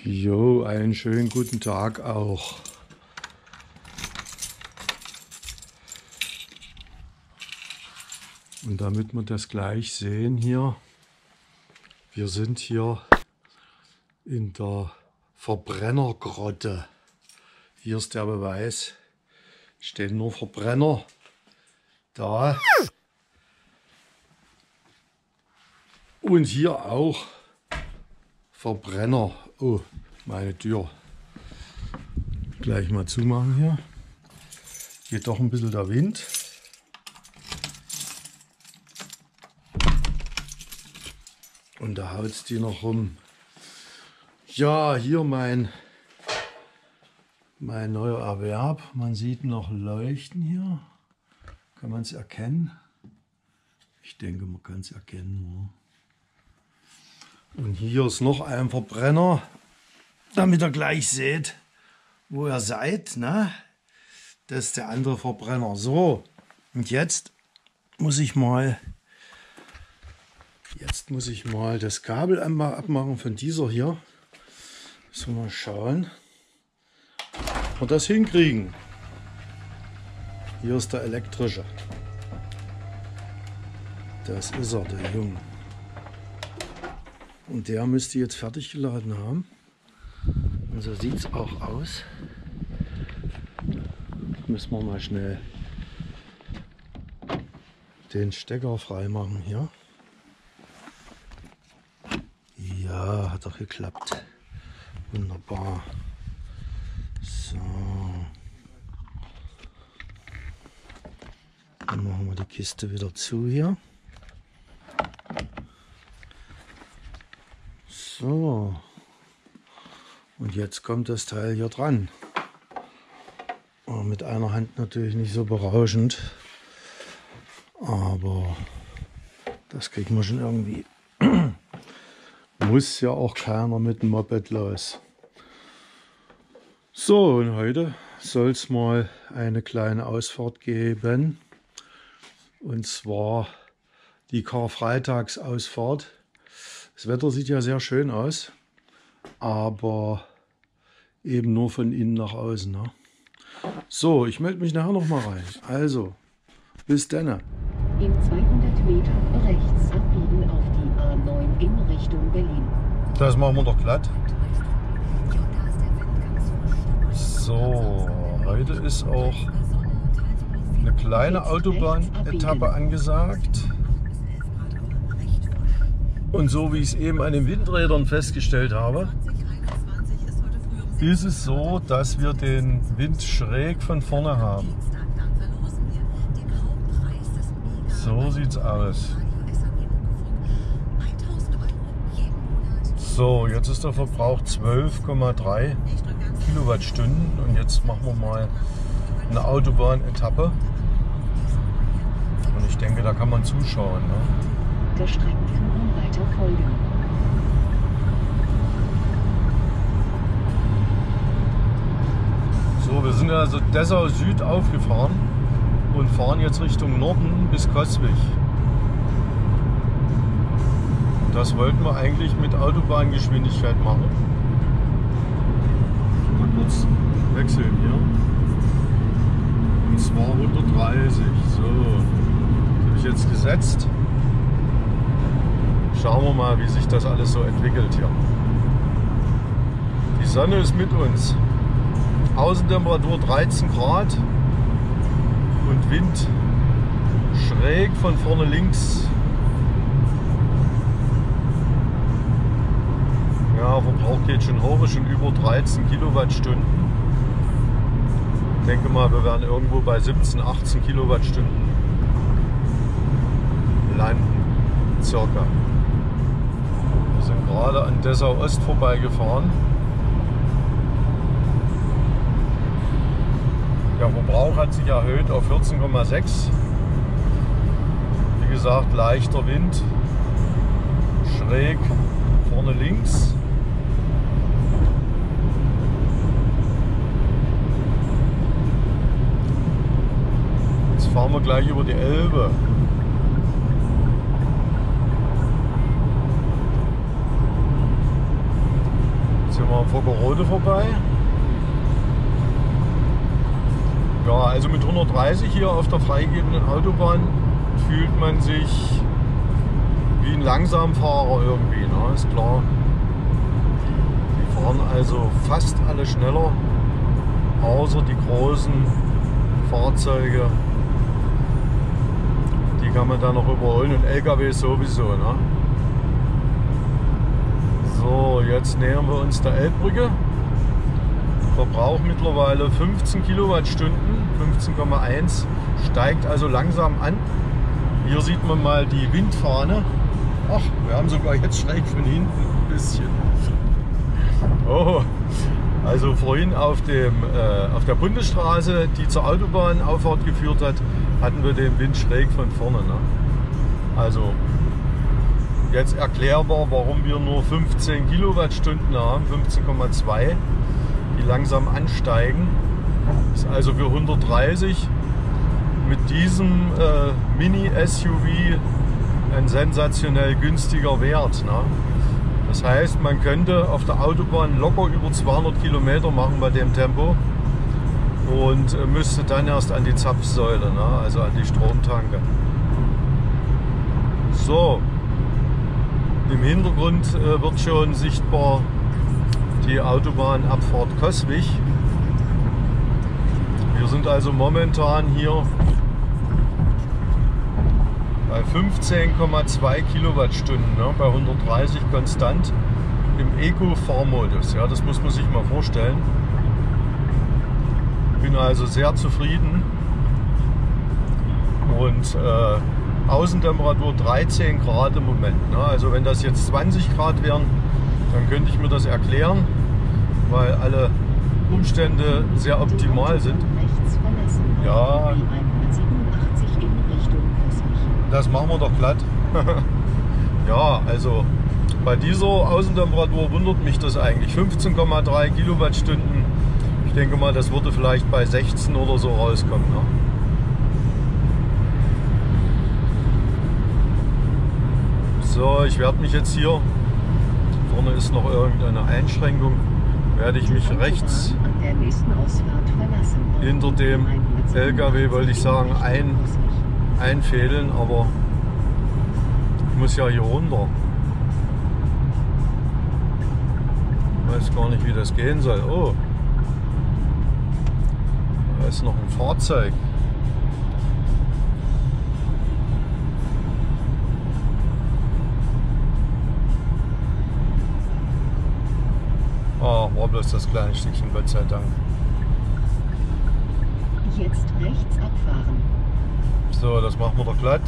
Jo, einen schönen guten Tag auch. Und damit wir das gleich sehen hier, wir sind hier in der Verbrennergrotte. Hier ist der Beweis, stehen nur Verbrenner da. Und hier auch Verbrenner. Oh, meine Tür. Gleich mal zumachen hier. Geht doch ein bisschen der Wind. Und da haut es die noch rum. Ja, hier mein neuer Erwerb. Man sieht noch Leuchten hier. Kann man es erkennen? Ich denke, man kann es erkennen. Und hier ist noch ein Verbrenner, damit ihr gleich seht, wo ihr seid. Ne? Das ist der andere Verbrenner. So, und jetzt muss ich mal das Kabel einmal abmachen von dieser hier. So, mal schauen, ob wir das hinkriegen. Hier ist der elektrische. Das ist er, der Junge. Und der müsste jetzt fertig geladen haben. Und so sieht es auch aus. Müssen wir mal schnell den Stecker freimachen hier. Ja, hat doch geklappt. Wunderbar. So. Dann machen wir die Kiste wieder zu hier. So. Und jetzt kommt das Teil hier dran. Mit einer Hand natürlich nicht so berauschend. Aber das kriegen wir schon irgendwie. Muss ja auch keiner mit dem Moped los. So, und heute soll es mal eine kleine Ausfahrt geben. Und zwar die Karfreitagsausfahrt. Das Wetter sieht ja sehr schön aus, aber eben nur von innen nach außen. Ne? So, ich melde mich nachher noch mal rein. Also, bis dann. In 200 Meter rechts abbiegen auf die A9 in Richtung Berlin. Das machen wir doch glatt. So, heute ist auch eine kleine Autobahnetappe angesagt. Und so wie ich es eben an den Windrädern festgestellt habe, ist es so, dass wir den Wind schräg von vorne haben. So sieht es aus. So, jetzt ist der Verbrauch 12,3 Kilowattstunden und jetzt machen wir mal eine Autobahnetappe. Und ich denke, da kann man zuschauen. Ne? Der Streckenführung weiter folgen. So, wir sind also Dessau Süd aufgefahren und fahren jetzt Richtung Norden bis Coswig. Das wollten wir eigentlich mit Autobahngeschwindigkeit machen. Mal kurz wechseln hier. Und zwar 130. So, das habe ich jetzt gesetzt. Schauen wir mal, wie sich das alles so entwickelt hier. Die Sonne ist mit uns. Außentemperatur 13 Grad und Wind schräg von vorne links. Ja, Verbrauch geht schon hoch, ist schon über 13 Kilowattstunden. Ich denke mal, wir werden irgendwo bei 17, 18 Kilowattstunden landen, circa. Wir sind gerade an Dessau Ost vorbeigefahren. Der Verbrauch hat sich erhöht auf 14,6. Wie gesagt, leichter Wind, schräg vorne links. Jetzt fahren wir gleich über die Elbe. Sind wir am Vockerode vorbei. Ja, also mit 130 hier auf der freigegebenen Autobahn fühlt man sich wie ein Langsamfahrer irgendwie, ne? Ist klar. Die fahren also fast alle schneller, außer die großen Fahrzeuge. Die kann man dann noch überholen und LKW sowieso, ne? So, jetzt nähern wir uns der Elbbrücke. Verbrauch mittlerweile 15 Kilowattstunden, 15,1, steigt also langsam an. Hier sieht man mal die Windfahne. Ach, wir haben sogar jetzt schräg von hinten ein bisschen. Oh, also vorhin auf der Bundesstraße, die zur Autobahnauffahrt geführt hat, hatten wir den Wind schräg von vorne. Ne? Also jetzt erklärbar, warum wir nur 15 Kilowattstunden haben, 15,2, die langsam ansteigen. Ist also für 130 mit diesem Mini-SUV ein sensationell günstiger Wert. Ne? Das heißt, man könnte auf der Autobahn locker über 200 Kilometer machen bei dem Tempo und müsste dann erst an die Zapfsäule, ne? Also an die Stromtanke. So, im Hintergrund wird schon sichtbar die Autobahnabfahrt Coswig. Wir sind also momentan hier bei 15,2 Kilowattstunden, ne, bei 130 konstant im Eco-Fahrmodus. Ja, das muss man sich mal vorstellen. Bin also sehr zufrieden. Und Außentemperatur 13 Grad im Moment. Ne? Also wenn das jetzt 20 Grad wären, dann könnte ich mir das erklären, weil alle Umstände sehr optimal sind. Ja, das machen wir doch glatt. Ja, also bei dieser Außentemperatur wundert mich das eigentlich. 15,3 Kilowattstunden. Ich denke mal, das würde vielleicht bei 16 oder so rauskommen. Ne? So, ich werde mich jetzt hier, vorne ist noch irgendeine Einschränkung, werde ich mich rechts hinter dem LKW, wollte ich sagen, einfädeln, aber ich muss ja hier runter. Ich weiß gar nicht, wie das gehen soll. Oh, da ist noch ein Fahrzeug. Ah, war bloß das kleine Stückchen, Gott sei Dank. Jetzt rechts abfahren. So, das machen wir doch glatt.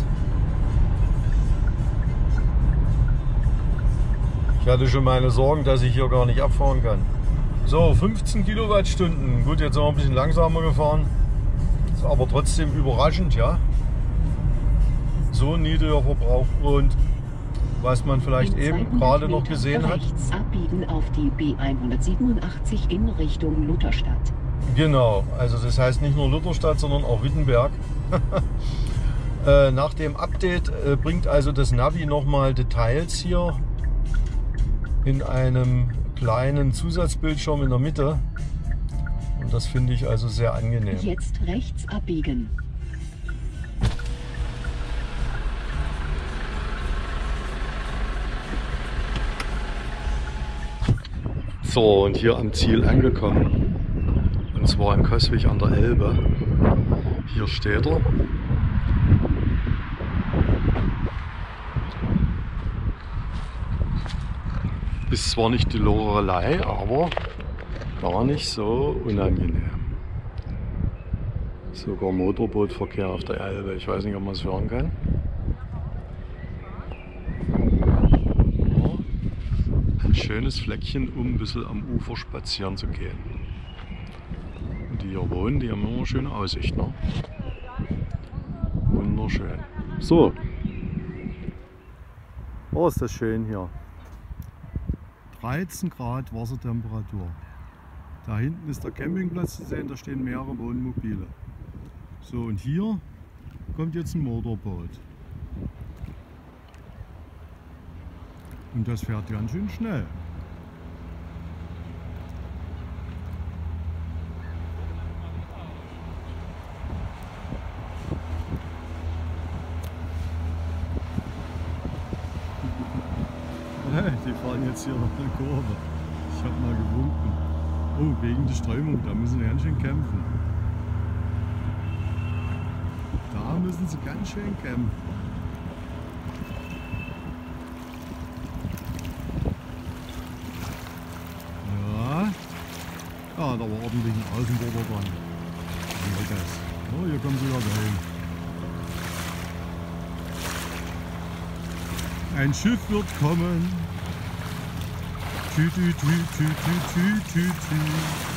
Ich hatte schon meine Sorgen, dass ich hier gar nicht abfahren kann. So, 15 Kilowattstunden. Gut, jetzt sind wir ein bisschen langsamer gefahren. Ist aber trotzdem überraschend, ja. So ein niedriger Verbrauch. Und was man vielleicht eben gerade noch gesehen hat. Rechts abbiegen auf die B187 in Richtung Lutherstadt. Genau, also das heißt nicht nur Lutherstadt, sondern auch Wittenberg. Nach dem Update bringt also das Navi nochmal Details hier in einem kleinen Zusatzbildschirm in der Mitte. Und das finde ich also sehr angenehm. Jetzt rechts abbiegen. So, und hier am Ziel angekommen. Und zwar in Coswig an der Elbe. Hier steht er. Ist zwar nicht die Lorelei, aber gar nicht so unangenehm. Sogar Motorbootverkehr auf der Elbe. Ich weiß nicht, ob man es hören kann. Ein schönes Fleckchen, um ein bisschen am Ufer spazieren zu gehen. Und die hier wohnen, die haben immer eine schöne Aussicht. Ne? Wunderschön. So. Oh, ist das schön hier. 13 Grad Wassertemperatur. Da hinten ist der Campingplatz zu sehen, da stehen mehrere Wohnmobile. So, und hier kommt jetzt ein Motorboot. Und das fährt ganz schön schnell. Die fahren jetzt hier noch eine Kurve. Ich habe mal gewunken. Oh, gegen die Strömung, da müssen sie ganz schön kämpfen. Da müssen sie ganz schön kämpfen. Ja, da war ordentlich ein Außenborder dran. Oh, hier kommen sie wieder dahin. Ein Schiff wird kommen. Tü, tü, tü, tü, tü, tü, tü, tü.